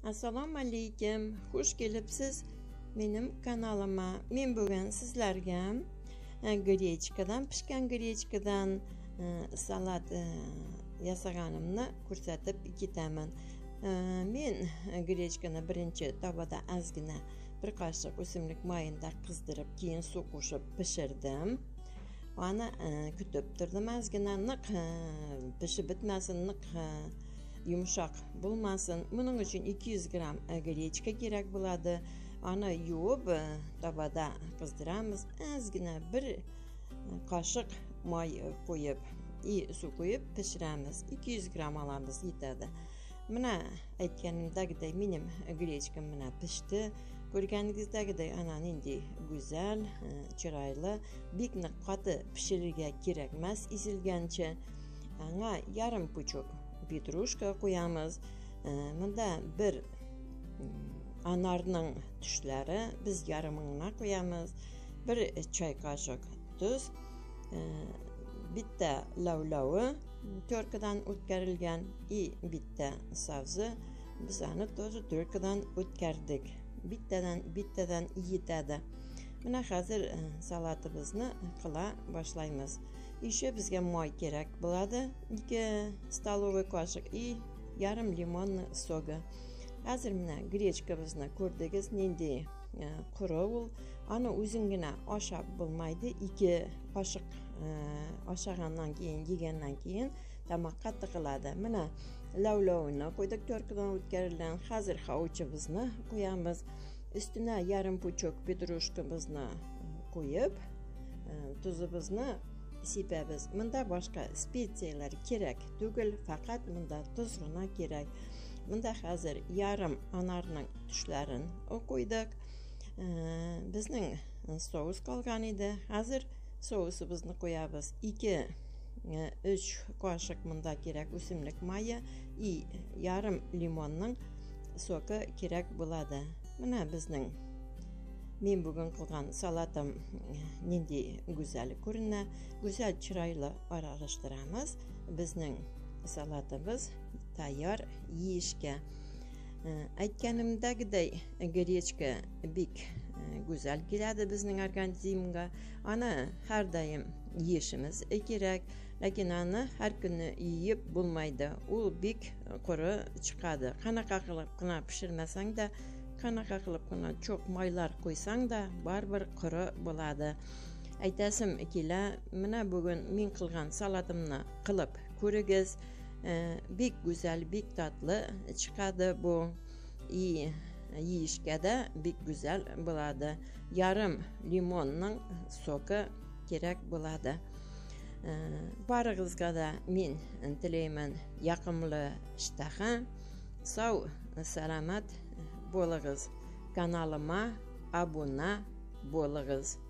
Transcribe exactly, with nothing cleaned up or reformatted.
Assalomu alaykum. Xush kelibsiz mening kanalıma. Men bugun sizlarga grechkadan, pishgan grechkadan salat yasaganimni ko'rsatib ketaman. Men grechkani birinchi tavada ozgina bir qoshiq o'simlik mayida qizdirib, keyin suv qo'shib pishirdim. Ana kutib turdim, ozgina niq pishib bitmasin, niq yumshoq bo'lmasin. Buning uchun ikki yuz gram grechka kerak bo'ladi. Ana yuvib tavada qizdiramiz. Ozgina bir qoshiq moy qo'yib, suv qo'yib pishiramiz. ikki yuz gram olamiz, yetadi. Mana aytganimdagidek mening grechkam mana pishdi. Ko'rganingizdagidek ana endi go'zal, chiroyli, bekni qoti pishirga kerak emas, isilgancha. Anga yarim puchuk petrushka qo'yamiz. Bunda bir anorning tushlari, biz yarimini qo'yamiz. Bir choy qoshiq tuz, bitta lavlavi to'rtdan o'tkarilgan, i bitta sabzi. Biz ani to'g'ri to'rtdan o'tkardik. Bittadan bittadan yetadi. Mana hozir salatimizni qila boshlaymiz. Еще bizga moy kerak bo'ladi. ikki stolovoy qoshiq i yarim limonni sogi. Hozir mana grechkamizni ko'rdingiz, endi qurul. Ana o'zingina oshab bo'lmaydi. ikki qoshiq oshagandan keyin, yegandan keyin tamoq qattiq qiladi. Mana lavlovini qo'ydik, to'rtdan o'tkarilgan. Hozir havuchimizni qo'yamiz. Üstüne yarim puchuk petrushkamizni qo'yib, tuzimizni sepamiz. Bunda boshqa spetsiyalar kerak tugul, faqat bunda tuzgina kerak. Bunda hozir yarim anorning tushlarini qo'ydik. Bizning sous qolgan edi. Hozir sousimizni qo'yamiz. ikki uch qoshiq bunda kerak o'simlik mayi, i yarim limonning soki kerak bo'ladi. Mana bizning men bugun qilgan salatim nindi go'zal ko'rinadi. Go'zal chiroyli aralashtiramiz. Bizning salatimiz tayyor yeyishga. Aytganimdagidek grechka bek go'zal keladi bizning organizmga. Ana har doim yeyishimiz kerak, lekin ani har kuni yeyib bo'lmaydi. U bek quri chiqadi. Qanaqa qilib qina pishirmasang-da, qanaqa qilib qina cho'q moylar qo'ysang-da, baribir quri bo'ladi. Aytasim kela, mana bugun men qilgan salatimni qilib ko'ringiz. Bek go'zal, bek tatli chiqadi bu. I yeyishgada bek go'zal bo'ladi. Yarim limonning soki kerak bo'ladi. Barig'izga da men tilayman yoqimli ishtaha, sog' salomat bo'ling'iz. Kanalimga obuna bo'ling'iz.